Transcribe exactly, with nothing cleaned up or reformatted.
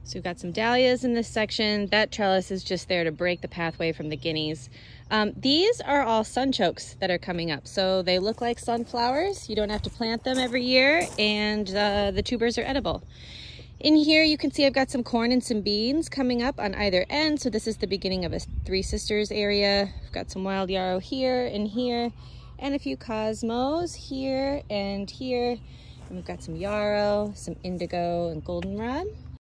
So we've got some dahlias in this section. That trellis is just there to break the pathway from the guineas. Um, these are all sunchokes that are coming up. So they look like sunflowers. You don't have to plant them every year, and uh, the tubers are edible. In here you can see I've got some corn and some beans coming up on either end. So this is the beginning of a Three Sisters area. I've got some wild yarrow here and here, and a few cosmos here and here. And we've got some yarrow, some indigo, and goldenrod.